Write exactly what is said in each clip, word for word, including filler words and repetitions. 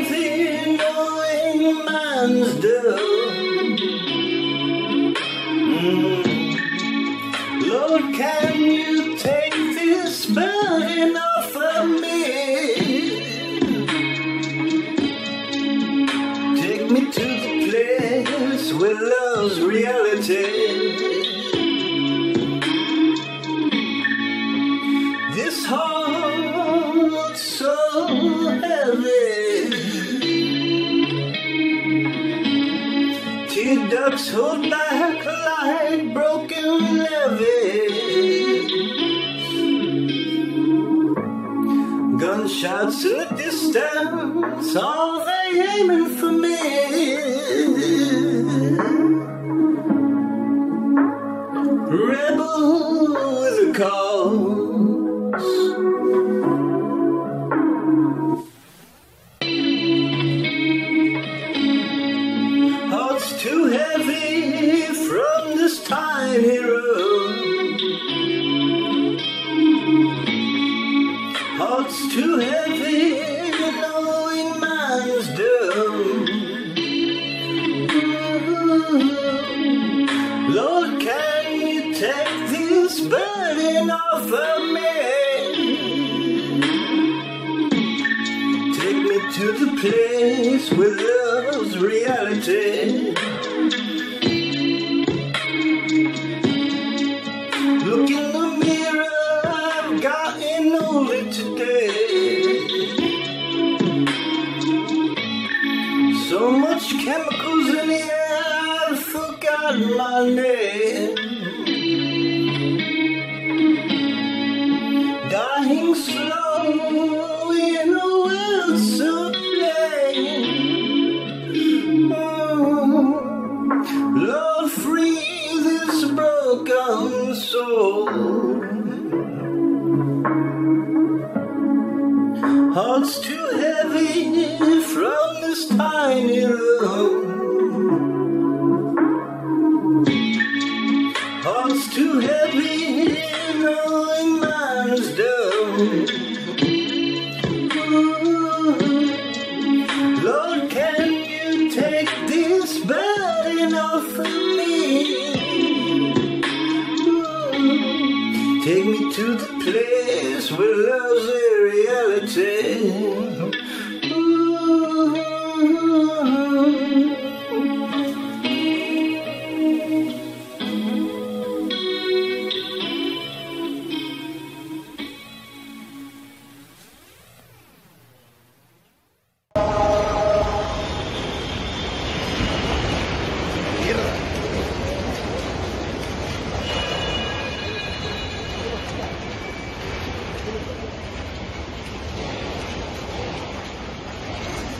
heavy knowing man's done. Mm. Lord, can you take this burden off of me? Take me to the place where love's reality. This heart's so heavy. Tear ducts hold back like broken levees. Gunshots in the distance, are they aiming for me? Rebel with a cause. Hearts too heavy from this tiny road. Hearts too heavy knowing man's done. Lord, can you take this burden off of me? Take me to the place where love's reality. Look in the mirror, I've gotten older today. So much chemicals in the air, I've forgotten my name. Dying slow in a world so plain. Oh, Lord, free this broken soul. Hearts too heavy from this tiny room. Hearts too heavy knowing man's done. Lord, can you take this burden off of me? Take me to the place where love's a reality.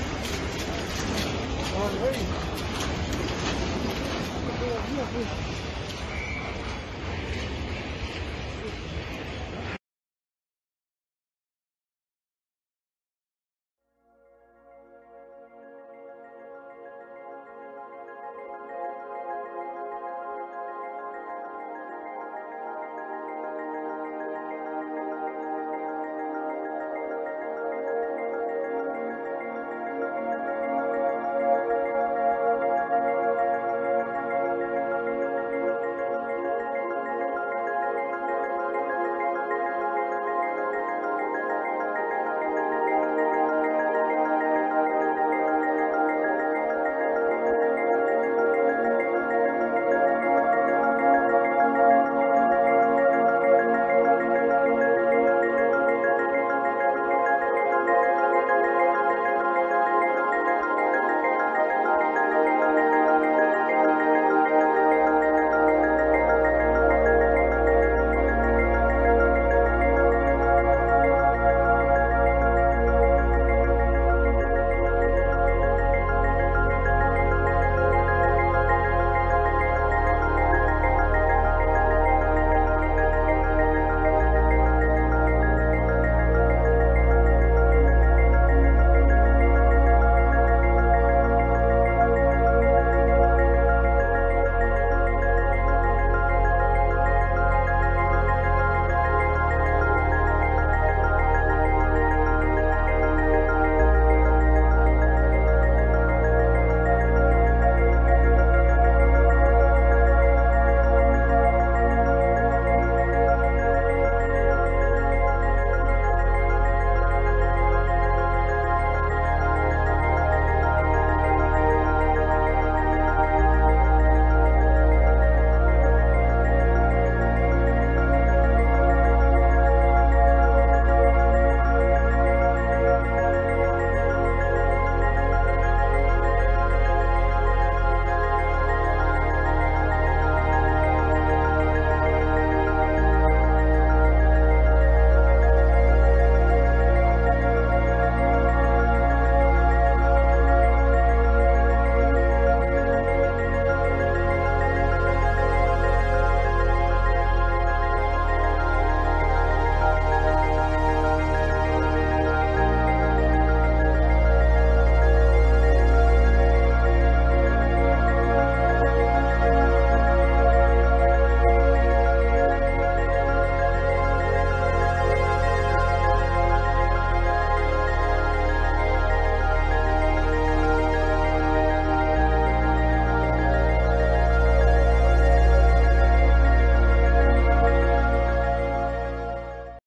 Alright.